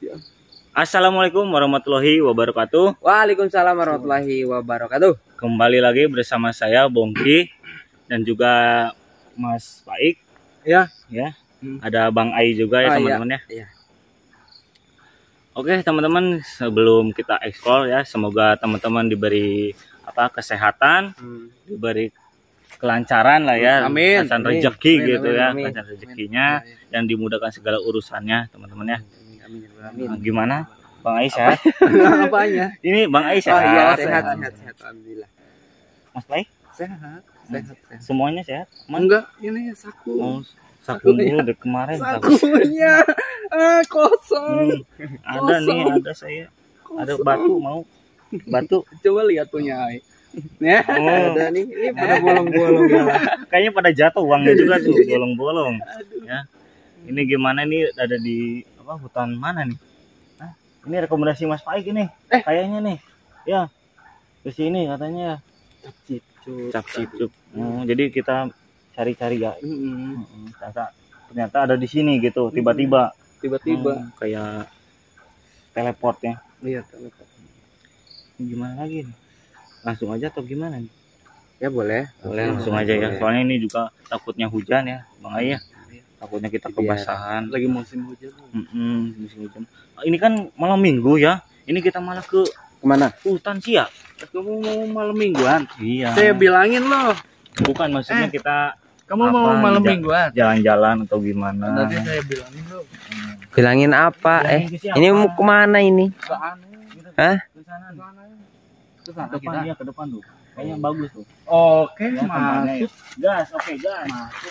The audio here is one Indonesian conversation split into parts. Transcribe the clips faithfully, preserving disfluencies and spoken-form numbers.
Assalamualaikum warahmatullahi wabarakatuh. Waalaikumsalam warahmatullahi wabarakatuh. Kembali lagi bersama saya Bongki dan juga Mas Baik. Ya, ya. Hmm. Ada Bang Ai juga ya, teman-teman, ya. Iya. Oke, teman-teman, sebelum kita eksplor ya, semoga teman-teman diberi apa kesehatan, hmm. diberi kelancaran lah ya, amin, lancaran rezeki gitu ya, lancaran rezekinya dan dimudahkan segala urusannya, teman-teman ya. Amin, amin. Nah, gimana Bang Ai sehat? Apanya? Ini Bang Ai sehat. Oh, iya, sehat, sehat, sehat, alhamdulillah. Mas Baik? Sehat, sehat, sehat. Semuanya sehat? Man? Enggak, ini saku. Oh, saku dulu dari kemarin. Sakunya ah, kosong. Hmm, ada kosong. Nih, ada saya. Kosong. Ada batu mau. Batu. Coba lihat punya Ai. Ya, oh. Ada nih, ini pada bolong-bolong. Kayaknya pada jatuh uangnya juga tuh, bolong-bolong. Ya. Ini gimana nih, ada di apa hutan mana nih? Hah? Ini rekomendasi Mas Faik ini. Eh, kayaknya nih. Ya. Ke sini katanya. Cap Cicup. Cap Cicup. Oh, jadi kita cari-cari ya. Mm-hmm. Ternyata, ternyata ada di sini gitu, tiba-tiba. Tiba-tiba hmm, kayak teleportnya. Iya, teleport. Gimana lagi nih? Langsung aja atau gimana nih? Ya boleh. Boleh langsung aja ya. Soalnya ini juga takutnya hujan ya, Bang Ai ya. Takutnya kita kebasahan. Lagi musim hujan. Mm-mm, musim hujan. Ini kan malam minggu ya. Ini kita malah ke kemana? Hutan sih ya. Kamu mau malam mingguan? Iya. Saya bilangin loh. Bukan maksudnya eh, kita. Kamu apa, mau malam mingguan? Jalan-jalan atau gimana? Nanti saya bilangin loh. Hmm. Bilangin apa? Bilangin eh, ini mau kemana ini? Ke aneh. Hah? Ke sana. Ke sana. Ke depan, ya, ke depan tuh. Kayaknya oh. bagus tuh. Oke, ya, masuk. Gas, oke, okay, gas. Masuk.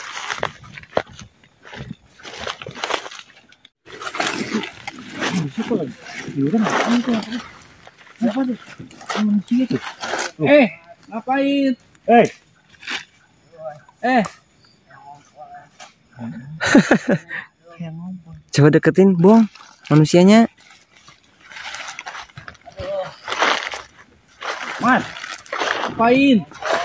Siapa lagi? Yuran apaan tuh? Apa tuh? Manusia tuh. Eh, ngapain? Eh. Eh. Coba deketin, Bong. Manusianya. Mas, ngapain?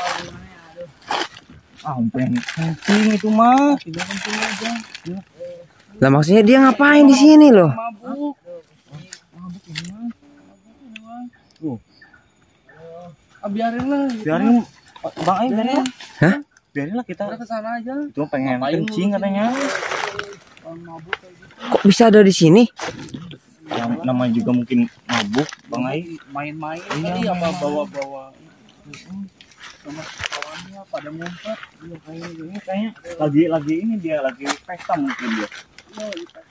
Ah, pengen kencing itu mah, tidak kencing aja. Lah maksudnya dia ngapain di sini loh? Mabuk. Mabuk ini mah. Tuh. Ah, biarin lah. Biarin, Bang Ai biarin. Hah? Biarin lah kita. Kita ke sana aja. Cuma pengen kencing katanya. Mabuk kayak gitu. Kok bisa ada di sini? Yang namanya juga mungkin mabuk, Bang Ai. Main-main tadi apa bawa-bawa sama kawannya pada ngumpet. Iya, kayaknya ini kayaknya lagi lagi ini dia lagi pesta mungkin dia. Oh,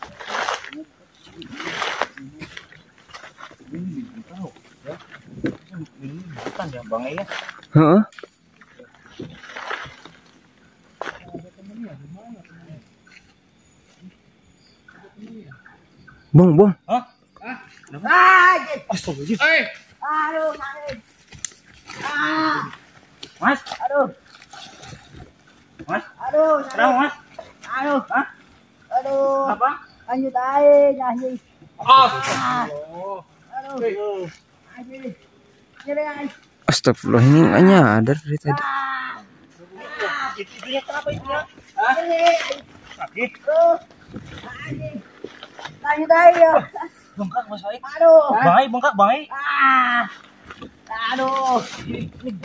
ini tahu ya. Ini bukan ya Bang Ai ya? Heeh. Bong, Bong. Hah? Ah, astagfirullah. Eh. Aduh, sakit. Ah. Mas, Aduh. Mas. Aduh, kenapa, Mas? Aduh. Hah? Aduh. Apa? Lanjut aja nyanyi. Oh. Aduh. Anjir. Nyeri aja. Astagfirullah, ini nggak nyadar dari tadi. Ibunya kenapa ibunya? Hah? Sakit. Tuh. Anjir. Lanjut aja. Bengkak Mas Baik. Aduh. Bang Ai bengkak, Bang Ai. Ah. Aduh. Ini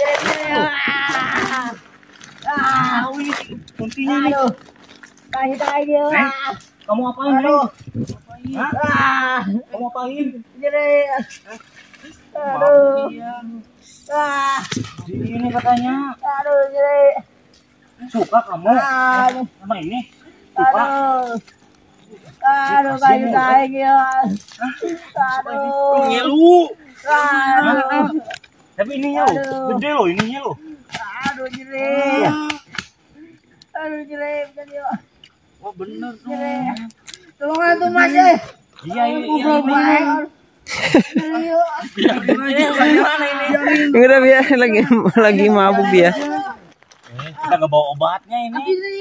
ah. Ah, ini kuntinya nih. Aduh. Lanjut aja. Neng, kamu apain, Neng? Aduh. Hah? Ah. Kamu apain? Nyeri. Aduh. Ah. Di ini katanya. Aduh, nyeri. Suka kamu? Aduh. Sama ini? Suka? Aduh. Aduh, kayu kayu ya. Aduh. Ngilu. Aduh. Tapi ininya loh, gede loh ininya loh. Aduh, nyeri. Aduh, nyeri bener ya. Oh, bener tuh. Nyeri. Tolong atuh Mas eh. Iya, iya, iya. Gimana ini? Enggak biar lagi lagi mabuk dia. Kita nggak bawa obatnya ini.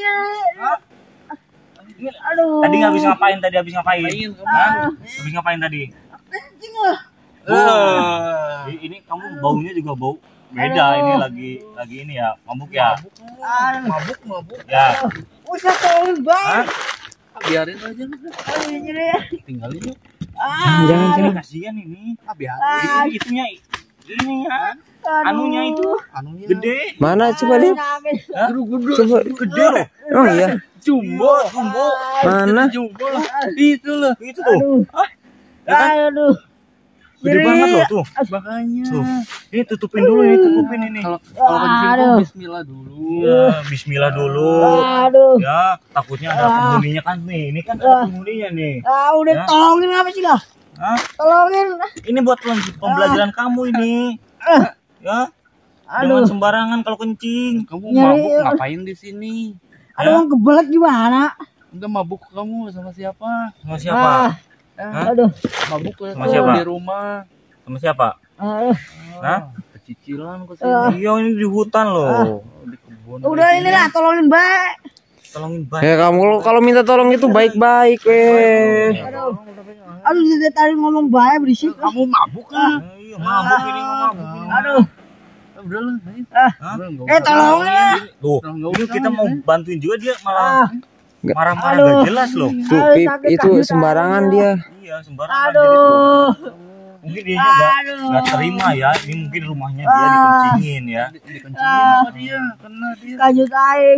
Aduh. Tadi habis ngapain? Tadi habis ngapain? Ah. Habis ngapain tadi? Kencing lah. Oh. Ini kamu baunya juga bau beda. Aduh. Ini lagi lagi ini ya, mabuk ya. Mabuk, mabuk. Ya. Usah tolong bang. Hah? Biarin aja. Aduh, nyeri. Tinggalin yuk. Ah, Jangan Ini jangan. kasihan ini. Ah, biar. ah, Ini itunya ini ya. aduh. Anunya itu Anunya. gede. Mana coba lihat. Sakit. Coba. Gede loh. Oh iya. Jumbo, jumbo. Mana? Jumbo lah. Itu loh. Itu tuh. Ya kan? Aduh. Gede banget loh tuh. Makanya. Tuh. Ini tutupin dulu ini, tutupin ini. Kalau kalau kencing tuh Aduh. bismillah dulu. Ya, bismillah dulu. Aduh. Ya, takutnya ada Ah. penghuninya kan nih. Ini kan ada penghuninya nih. Ah, udah Ya. tolongin apa sih lah? Hah? Tolongin. Ini buat pem- pembelajaran kamu ini. Ah. Ya. Aduh. Jangan sembarangan kalau kencing. Kamu Nyari- mabuk ngapain di sini? Aduh, yang kebelet gimana? Enggak mabuk kamu sama siapa? Sama siapa? Ah, Eh, Hah? aduh. mabuk ke Sama siapa? di rumah. Sama siapa? Aduh. Hah? Kecicilan ke Ah. sini. Iya, ini di hutan loh. Di kebun. Udah ini lah, tolongin baik. Tolongin Ya banget. kamu kalau minta tolong itu baik-baik weh. Aduh. Aduh, dari tadi ngomong baik berisik. Kamu mabuk kan? Iya, mabuk ini, mabuk ini. Aduh. Udah lah. ayo. Ah. Hah? Udah, nggak Eh, usah. tolongin lah. Tuh, Udah, nggak ini usah, kita ya. mau bantuin juga dia malah Ah. marah-marah Aduh. gak jelas loh. Tuh Aduh, Pip, sakit itu kaki sembarangan saya. dia. Iya, sembarangan. Jadi tuh, Aduh. mungkin dia nggak Aduh. nggak terima ya. Ini mungkin rumahnya dia Ah. dikencingin ya. Di- Dikencingin sama dia, kena dia. Lanjut aing.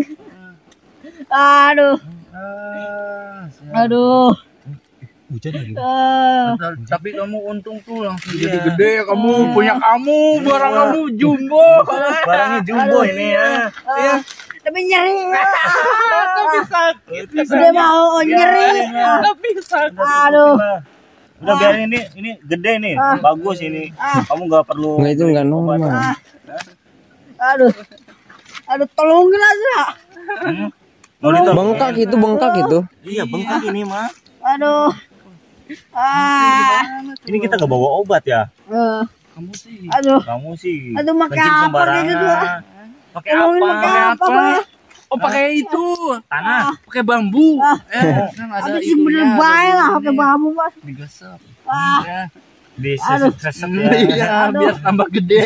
Aduh. Ah, siap. Aduh. Hujan lagi. Ah. Bentar, tapi kamu untung tuh langsung Iya. jadi gede kamu, punya kamu, barang Iya. kamu jumbo. Barangnya jumbo ini ya. Iya. Tapi nyeri. Tapi sakit. Udah mau nyeri. Ah. Tapi sakit. Aduh. Udah biarin ini, ini gede nih, Ah. bagus ini. Ah. Kamu nggak perlu. Enggak itu enggak normal. Ah. Aduh. Aduh, tolongin aja. Hmm? Mau ditolong? Bengkak itu, bengkak itu. Iya, bengkak ini mah. Aduh. Ah. Ini kita gak bawa obat ya. Eh, Kamu sih. Aduh. Kamu sih. Aduh, pakai kencing apa sembarangan. gitu tuh? Pakai Tolongin apa? pakai apa? Apa? Pak? Oh, pakai itu. Tanah. Pakai bambu. Ah. Eh, kan ada Tapi sih bener itunya, baik ada lah ininya. pakai bambu, Mas. Digesek. Ah. Ya. Di Aduh. sesek Iya, Aduh. biar tambah gede.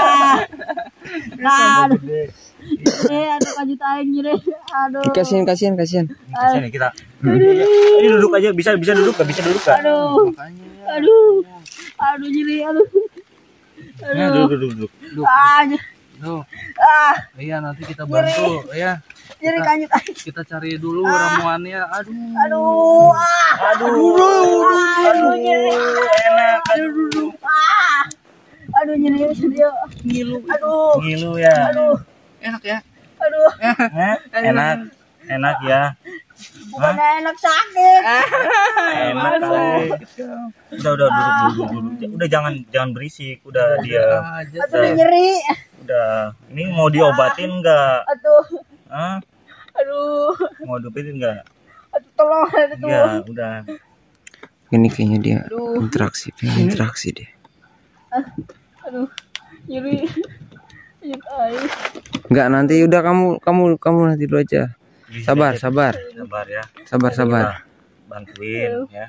Ah. Aduh. Eh, aduh lanjut aing nyeri. Aduh. Kasihan, kasihan, kasihan. Sini kita. Ini duduk aja, bisa bisa duduk gak? Bisa duduk gak? Aduh. Makanya. Aduh. Aduh nyeri, aduh. Nah, duduk duduk duduk. Duh, Ah, ny- duh. ah, Iya, nanti kita bantu ya. nyeri Kita- lanjut aing. Kita cari dulu ramuannya. Aduh. Aduh. Ah. Aduh. Aduh nyeri. Enak. Aduh. Ah. Aduh nyeri serius. Ngilu. Aduh. Ngilu ya. Aduh. Enak ya? Aduh. Hah? Enak. Enak ya. Bukan enak sakit. Enak kali. Udah udah duduk duduk duduk. Udah jangan jangan berisik. Udah dia. Aja. Aduh nyeri. Udah. Ini mau diobatin enggak? Aduh. Hah? Aduh. Mau diobatin enggak? Aduh tolong aduh. Ya, udah. Ini kayaknya dia Aduh. interaksi, pengen interaksi dia. Aduh. Nyeri. Nyeri air. Enggak, nanti udah kamu kamu kamu nanti dulu aja. Sabar, sabar. Sabar ya. Sabar, sabar. Kita bantuin ya.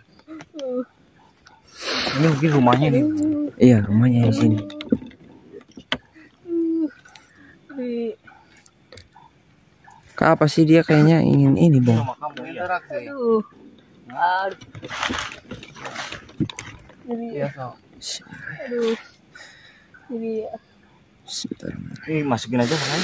Ini mungkin rumahnya nih. Iya, rumahnya di sini. Nyeri. Kak, apa sih dia kayaknya ingin ini, Bang? Rumah kamu ya. Interaksi. Aduh. Aduh. Nyeri. Iya, so. Aduh. Nyeri. Sebentar. Ini masukin aja kan.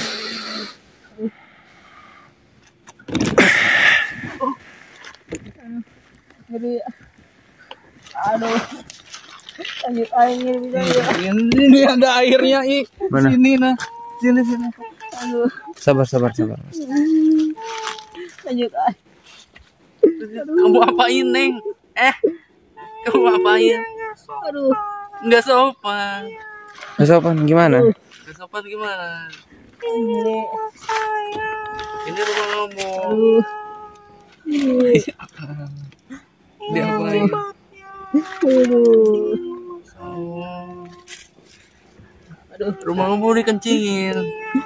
Nyeri. Aduh. Lanjut air nyeri bisa ya. Ini, ini ada airnya, Ik. Mana? Sini nah. Sini sini. Aduh. Sabar, sabar, sabar. Lanjut air. Kamu apain, Neng? Eh. Kamu apain? Aduh. Enggak sopan. Mas Sopan gimana? Enggak sopan gimana? Nyeri. Ini rumah kamu. Aduh. Nyeri. Dia apain? Aduh. Oh. Aduh. Rumah kamu dikencingin.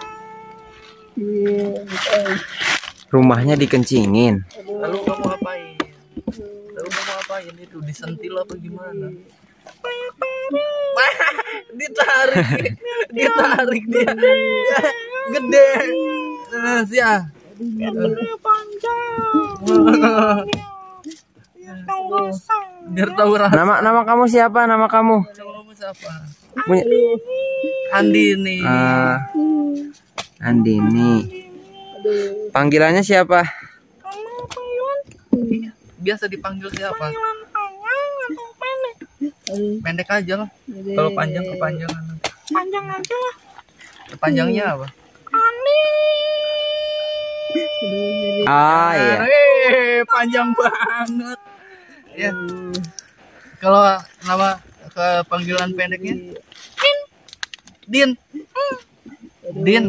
Iya. Rumahnya dikencingin. Lalu kamu apain? Lalu kamu apain itu? Disentil apa gimana? Ditarik, ditarik dia, dia gede. Nah, sia. Biar tahu rasa. Nama nama kamu siapa? Nama kamu? Nama kamu siapa? Punya. Andini. Ah, Andini. Panggilannya siapa? Iya, biasa dipanggil siapa? Pendek aja lah. Kalau panjang kepanjangan. Panjang aja lah. Panjangnya apa? Ah iya. Eh, panjang banget. Ya. Kalau nama ke panggilan pendeknya? Din. Din.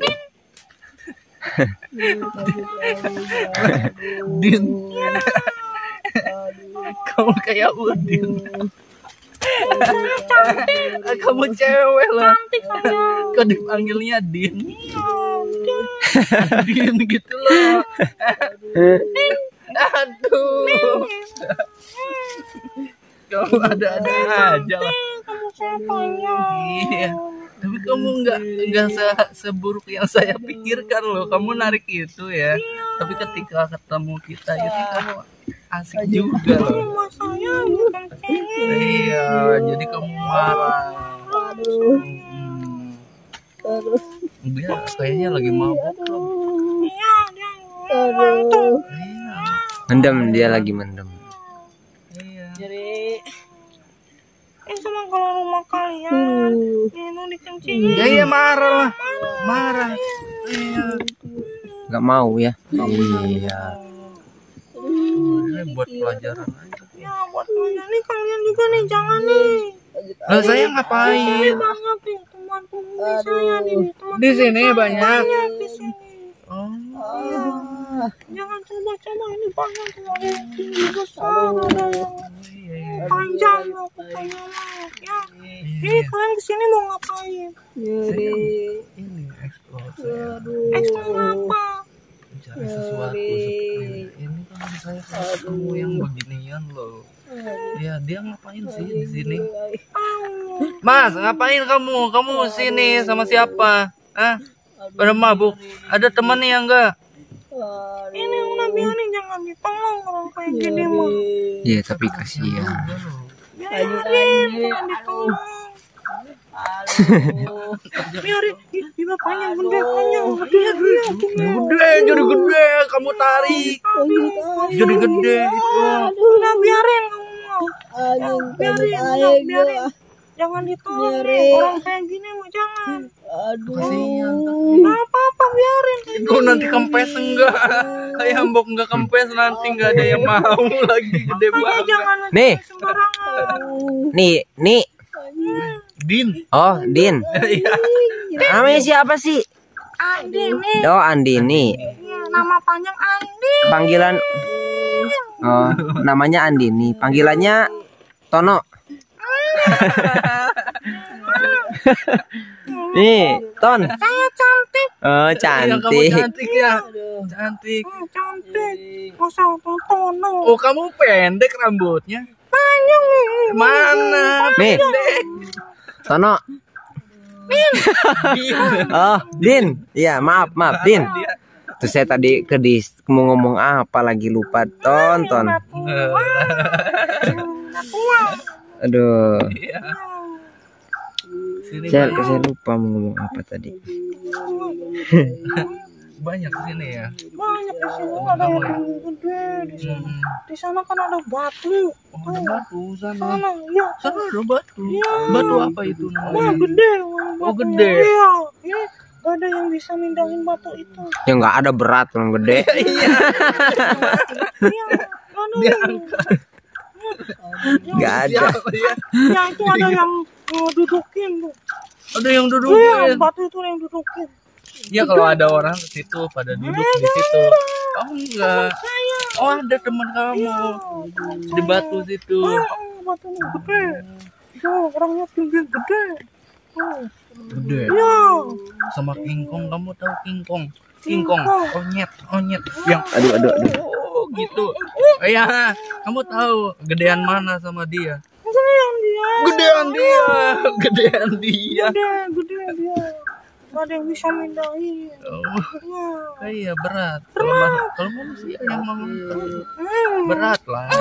Din. Kamu kayak Udin. Kamu cewek lah. Kok dipanggilnya Din? Din gitu loh. Aduh. Kamu ada-ada aja lah. Kamu siapanya? Iya. Tapi kamu nggak nggak se seburuk yang saya pikirkan loh. Kamu narik itu ya. Tapi ketika ketemu kita itu kamu asik juga loh. Saya bukan cewek. Iya, jadi kamu marah. Hmm. Dia kayaknya lagi mabuk loh. Iya, dia ngantuk. Iya. Mendem, dia lagi mendem. Iya. Eh, sama kalau rumah kalian, Nino dikencingin. Ya iya marah lah. Marah. Iya. Nggak mau ya? Oh iya. Ini buat pelajaran aja. Ya, buat kalian nih, kalian juga nih, jangan nih. Lah saya ngapain? Banyak nih teman-teman saya nih, teman Di sini banyak. banyak di sini. Oh. Jangan coba-coba, ini banyak tuh, ada yang tinggi besar, ada yang Iya, iya. panjang, ya, pokoknya lah. Ya, ini kalian kesini mau ngapain? Saya ini explore saya Ekstra apa? mencari sesuatu seperti ini kan saya ketemu yang beginian loh. Ya dia ngapain sih di sini? Mas, ngapain kamu? Kamu sini sama siapa? Hah? Pada mabuk? Ada temannya enggak? Ini udah biarin, jangan ditolong orang kayak gini mah. Iya tapi kasihan. Biarin, jangan ditolong. Biarin, ih, ih, bapaknya gede, panjang, gede, gede, Gede, jadi gede, kamu tarik. Jadi gede itu. udah biarin kamu mah. Ya, biarin, udah biarin. Jangan ditolong nih, orang kayak gini mah jangan. Kasihan. Nggak apa-apa, biarin. Itu nanti kempes enggak? Ayam bok enggak kempes nanti enggak ada yang mau lagi gede Makanya banget. jangan Nih. sembarangan. Nih, nih. Din. Oh, Din. Iya. Namanya siapa sih? Andi nih, Oh, Andini. ya, nama panjang Andi. Panggilan. Oh, namanya Andini. Panggilannya Tono. Nih, Ton. Saya cantik. Oh, Iya, kamu cantik. cantik ya. Cantik. Hmm, cantik. Masa Tono. Oh, kamu pendek rambutnya. Panjang nih. Mana? Nih, Tono. Oh, Din. Iya, maaf, maaf, Din. Tuh saya tadi ke di mau ngomong apa lagi lupa, Ton, Ton. Udah tua. Aduh, Sini saya banyak, saya lupa mau ngomong apa tadi. banyak sini ya. Banyak di sini ada yang gede di sana. Hmm. Di sana kan ada batu. Oh, ada batu sana. Sana, ya. Sana ada batu. Iya. Batu apa itu Wah, namanya? gede. Oh, gede. Iya. Ini gak ada yang bisa mindahin batu itu. Ya nggak ada berat orang gede. Iya. Gak ada yang. Nggak ada. Siapa ya? Ya itu ada yang uh, dudukin tuh. Ada yang Iya, dudukin. batu itu yang dudukin. Ya kalau ada orang ke situ pada duduk di situ. Kamu enggak. Oh, ada teman kamu di batu situ. Ah, batunya gede. Ya, orangnya tinggi gede. Oh, Gede. iya. Sama King Kong, kamu tahu King Kong? King Kong, onyet, onyet yang Aduh, aduh, aduh. oh, gitu. Oh, ya, kamu tahu gedean mana sama dia? Gedean dia. Gedean dia, gedean dia. Gede, gede dia. Gak ada yang bisa mindahin. Oh, Ya. iya berat. Kalau ma- kalau manusia yang mau Hmm. berat lah.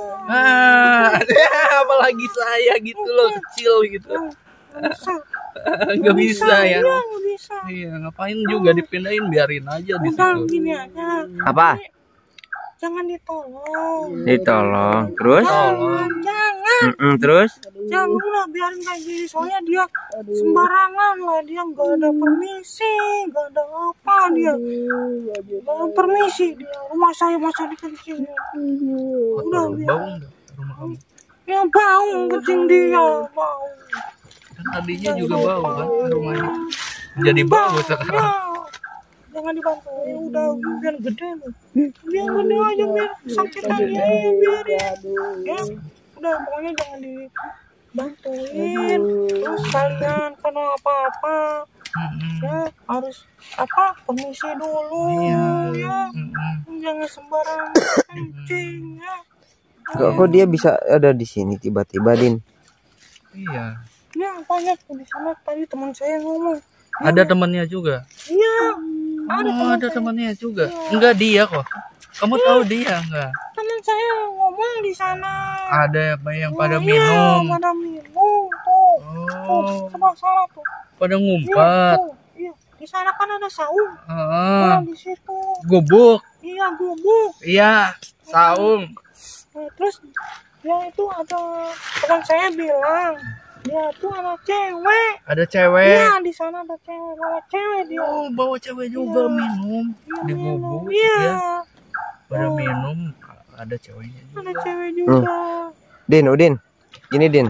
Ah, apalagi saya gitu loh, kecil gitu. Nggak bisa ya. Iya, nggak bisa. Iya, ngapain juga dipindahin, biarin aja di Udah situ. gini aja. Apa? Jangan ditolong. Ditolong. Terus? Jangan, jangan. Mm-mm, terus? Jangan lah, biarin kayak gini. Soalnya dia sembarangan lah. Dia nggak ada permisi. Nggak ada apa dia. Nggak ada permisi dia. Rumah saya masa dikencing. Udah, Kotor, biar. bau nggak rumah kamu? Ya bau, kencing dia. Bau. Kan tadinya juga bau kan rumahnya. Jadi bau sekarang. Ya. Jangan dibantu. Ya udah, biar gede loh. Biar gede aja, biar sakit lagi. Ya, biar ya. Ya, udah pokoknya jangan dibantuin. Terus kalian kalau apa-apa Mm-mm. ya harus apa permisi dulu. Iya. Ya, Mm-mm. jangan sembarang kencing ya. Kok, kok dia bisa ada di sini tiba-tiba, Din? Iya. Ya, banyak di sana tadi teman saya ngomong. Ada temannya juga. Iya, ada Oh, teman ada saya. temannya juga. Enggak dia kok. Kamu tahu dia enggak? Teman saya ngomong di sana. Ada yang pada Oh, iya, minum. pada minum tuh. Tuh, Oh, sebelah sana tuh. pada Iya, ngumpet. tuh. Iya, di sana kan ada saung. Heeh. Nah, di situ. Gubuk. Iya, gubuk. Iya, saung. Nah, terus ya itu ada teman saya bilang, dia tuh anak cewek. Ada cewek. Iya, di sana ada cewek, bawa cewek dia. Oh, bawa cewek juga Iya. minum Iya, di minum. gubuk. Iya, Ya, pada Oh. minum. Ada ceweknya juga. ada cewek juga. Din, Udin. Gini, Din.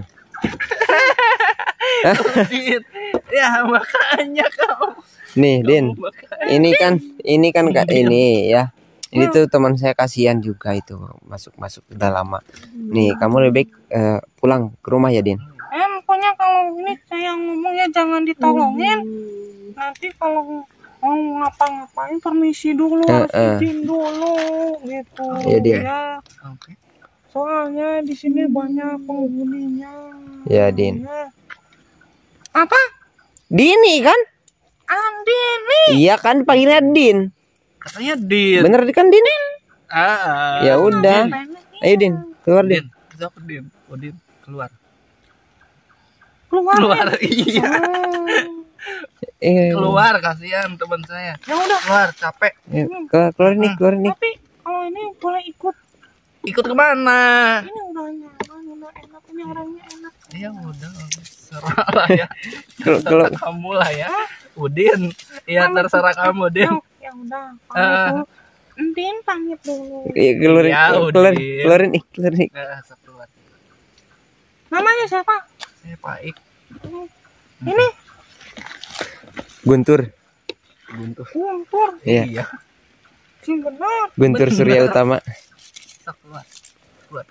Din. Ya, makanya kamu. Nih, Din. Makanya. Ini kan ini kan Kak ini ya. Ini tuh teman saya kasihan juga itu masuk-masuk udah lama. Nih, kamu lebih baik eh, pulang ke rumah ya, Din. Eh, pokoknya kalau ini saya ngomong ya jangan ditolongin. Nanti kalau mau ngapa-ngapain permisi dulu, Eh, harus eh. izin dulu gitu. Iya, dia. Ya, Oke. soalnya di sini banyak penghuninya. Ya, Din. Ya. Apa? Dini kan? Andin nih. Iya kan panggilnya Din. Katanya Din. Bener kan, Din? Ah, Ya udah. Ayo, Din, keluar, Din. Din. Siapa Din? Oh, Din. Keluar. Keluar. Keluar. Din. Iya. Oh. Eh, Keluar, kasihan teman saya. Ya udah. Keluar, capek. eh, keluar, keluar nih, keluar nih. Tapi kalau ini boleh ikut. Ikut kemana? Ini udah nyaman, udah enak. Ini orangnya enak. Ya udah, serah lah ya. Kalau kalau Terserah kamu lah ya. Udin. Ya terserah kamu, Din. Ya udah. Ah. Pamit dulu. Entin pamit dulu. ya, keluarin, Ya, keluar, Udin. keluarin nih, keluarin nih. Eh, sok keluar. Namanya siapa? Saya Paik. Ini Guntur. Guntur. Guntur. Iya, Iya. Si benar. Guntur Bener. Surya Utama. Sok keluar. Keluar.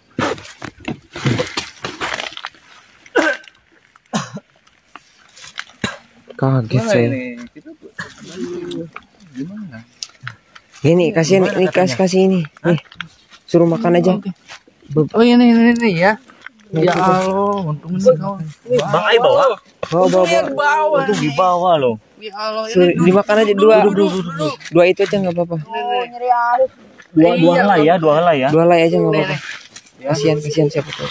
Kaget Gimana saya. ini? Kita tuh- gimana? Ini kasih ini, ini kasih kasih ini. Nih. Suruh makan aja. Oh ini ini, ini ya. Ya Allah, untung ini kau. Bang Ai bawa. Bawa, bawa, bawa. Bawah. Itu di bawah loh. Ya Allah, Suruh ini dimakan aja dua. duduk, duduk. Dua itu aja nggak apa-apa. Dua dua Iya, helai ya, dua helai ya. Dua lay aja nggak Nih, apa-apa. nih. Kasihan, kasihan siapa tuh.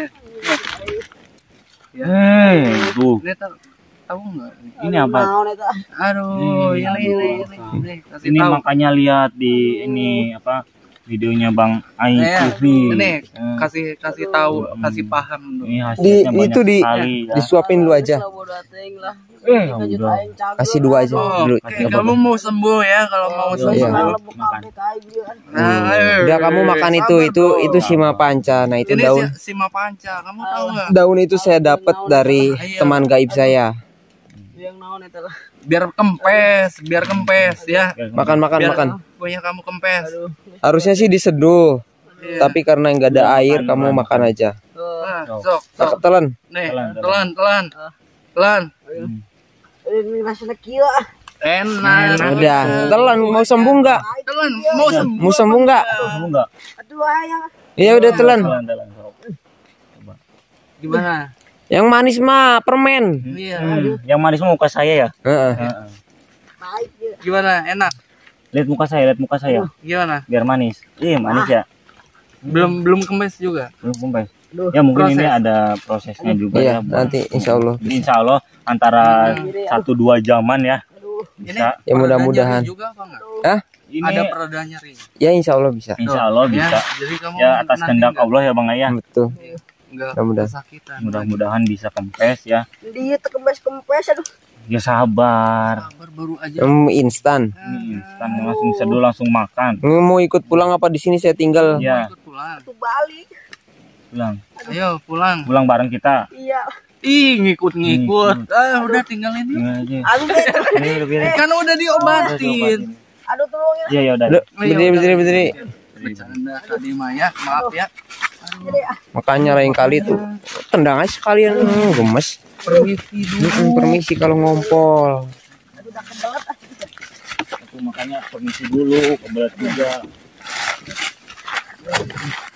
Hmm, tuh. Ini tahu tahu nggak? Ini apa? Aduh, Ini, ini ini aduh. ini. ini. Kasih Ini tahu. makanya lihat di ini apa videonya Bang Ai Ya, T V. ini Eh, kasih kasih tahu, Hmm. kasih paham dulu. Ini Di hasilnya banyak itu di sekali, ya. disuapin dulu aja. Eh, udah. Kasih dua aja Oh, dulu. oke, nggak kamu apa-apa. mau sembuh ya kalau mau Iya. sembuh. Makan. Nah, eh, Udah kamu makan itu sabar itu dong. itu sima panca. Nah, itu Ini daun. si Sima Panca, kamu tahu nggak? Daun itu saya dapat dari Iya. teman gaib saya. Biar kempes, biar kempes ya. Makan makan Biar makan. punya kamu kempes. Harusnya sih diseduh. Iya. Tapi karena nggak ada air, kamu makan aja. Nah, sok, sok. Nah, telan. Nih, Telan, telan, telan. Telan. Hmm. Enak. Udah, telan. Mau sembuh nggak? Telan, mau sembuh. Mau sembuh nggak? Kamu enggak? Iya udah telan. Telan, telan. Coba. Gimana? Yang manis mah permen. Iya. Hmm, yang manis mah muka saya ya. Heeh. Heeh. Gimana? Enak. Lihat muka saya, lihat muka saya. Gimana? Biar manis. Ih, manis ya. Belum belum kempes juga. Belum kempes. Ya mungkin Proses. ini ada prosesnya juga Iya, ya. buat- nanti insya Allah. Insya Allah antara satu dua jaman ya Ini bisa. Ya, mudah-mudahan. pereda nyeri juga apa enggak? Hah? Ini Ada pereda nyeri. Ya insya Allah bisa. insya Allah Ya, bisa. jadi kamu Ya atas nanti kehendak enggak- Allah ya Bang Ayah. Betul. enggak Mudah-mudahan. kesakitan. Mudah-mudahan bisa kempes ya. Dia kempes-kempes aduh. Ya sabar. Sabar baru aja. Hmm, instan. Ini instan langsung seduh langsung makan. Mau ikut pulang apa di sini saya tinggal? Ya Ikut pulang. Tuh balik. pulang. Ayo pulang. Pulang bareng kita. Iya. Ih, ngikut-ngikut. Ah, udah tinggalin yuk. Ini aja. Aduh deh. Ini udah biarin. Kan udah diobatin. Aduh tolong ya. Iya ya udah. Loh, berdiri, berdiri, berdiri. Bercanda tadi Maya, maaf ya. Makanya lain kali tuh tendang aja sekalian. Hmm, gemes. Permisi dulu. Hmm, permisi kalau ngompol. Aku makanya permisi dulu, kebelet juga.